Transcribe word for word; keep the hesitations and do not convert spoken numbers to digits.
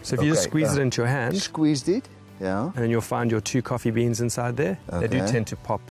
So if you just Okay, squeeze uh, it into your hand, Squeezed it, yeah. and then you'll find your two coffee beans inside there. They do Okay. tend to pop